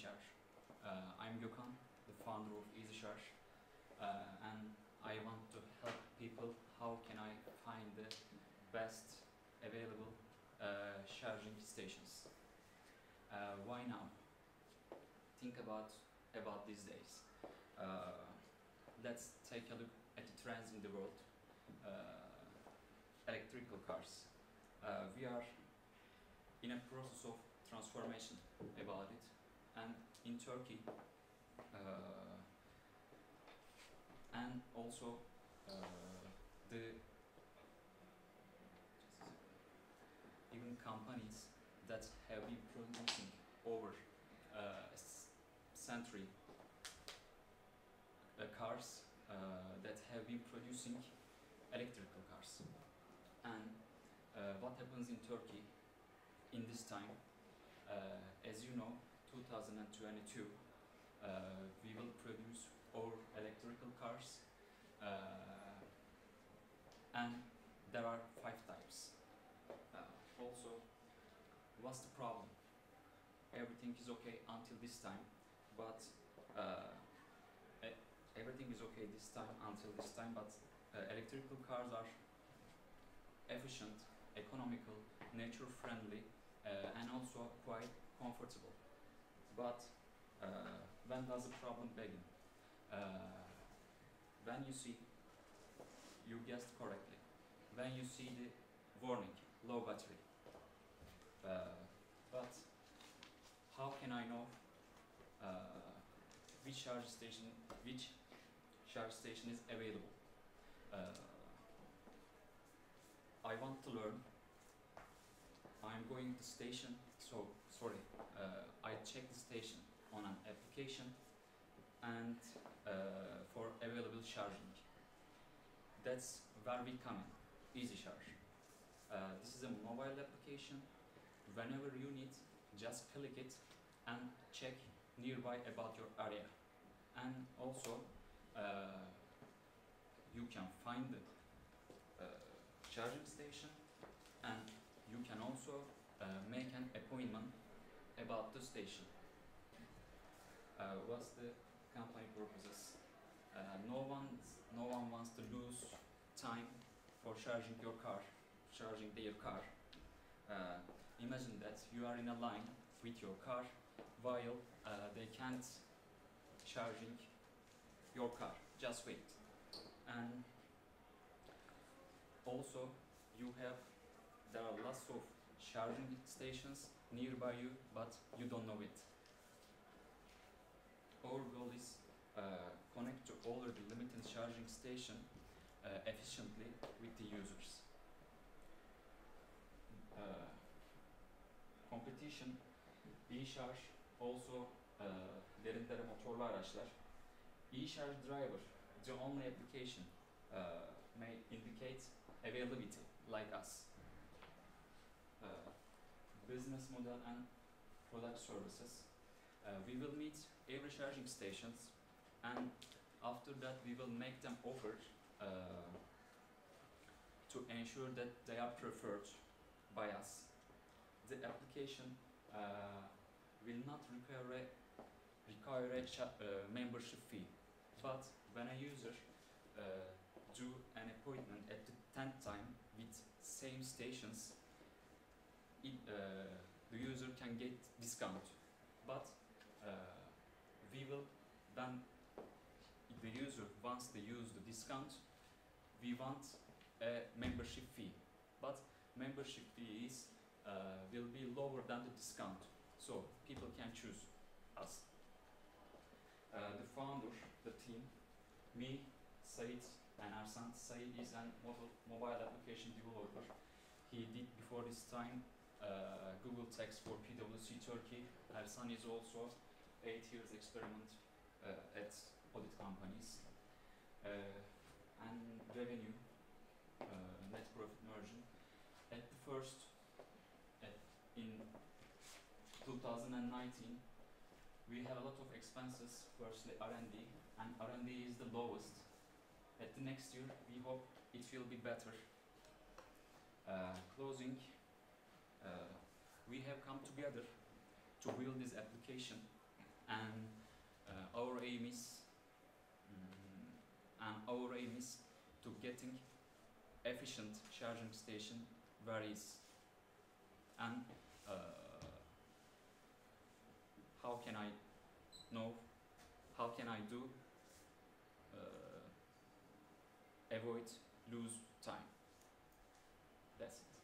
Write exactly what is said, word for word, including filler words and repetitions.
EasyCharge. Uh, I'm Gökhan, the founder of EasyCharge, uh, and I want to help people how can I find the best available uh, charging stations. Uh, why now? Think about about these days. Uh, let's take a look at the trends in the world. Uh, electrical cars. Uh, we are in a process of transformation about it, and in Turkey uh, and also uh, the even companies that have been producing over uh, a century uh, cars uh, that have been producing electrical cars. And uh, what happens in Turkey in this time, uh, as you know, two thousand twenty-two, uh, we will produce our electrical cars, uh, and there are five types. Uh, also, what's the problem? Everything is okay until this time, but uh, everything is okay this time until this time, but uh, electrical cars are efficient, economical, nature-friendly, uh, and also quite comfortable. But uh, when does the problem begin? Uh, when you see, you guessed correctly, when you see the warning, low battery. Uh, but how can I know uh, which charge station, which charge station is available? Uh, I want to learn. I'm going to station, so sorry, uh, I check the station on an application and uh, for available charging. That's where we come in, EasyCharge. Uh, this is a mobile application. Whenever you need, just click it and check nearby about your area. And also, uh, you can find the uh, charging station, and you can also uh, make an appointment about the station. Uh, what's the company purposes? Uh, no one, no one wants to lose time for charging your car, charging their car. Uh, imagine that you are in a line with your car while uh, they can't charging your car. Just wait. And also, you have, there are lots of charging stations nearby you, but you don't know it. Our goal is uh, connect to all of the limited charging station uh, efficiently with the users. Uh, competition, e-charge, also uh, derinlere motorlu araçlar. E-charge driver, the only application uh, may indicate availability, like us. Uh, business model and product services. Uh, we will meet every charging stations, and after that we will make them offer uh, to ensure that they are preferred by us. The application uh, will not require a, require a uh, membership fee, but when a user uh, do an appointment at the tenth time with same stations, it, uh, the user can get discount. But uh, we will, then if the user wants to use the discount, we want a membership fee. But membership fee is, uh, will be lower than the discount, so people can choose us. Uh, the founder, the team, me, Cahid and Ersan. Cahid is a mobile, mobile application developer. He did before this time uh, Google Text for P W C Turkey. Ersan is also eight years experiment uh, at audit companies. Uh, and revenue, uh, net profit margin. At the first, at, in two thousand nineteen, we have a lot of expenses. Firstly, R and D, and R and D is the lowest. At the next year, we hope it will be better. Uh, closing, uh, we have come together to build this application and uh, our aim is mm, and our aim is to getting efficient charging station where is, and uh, how can I know, how can I do uh, avoid lose time. That's it.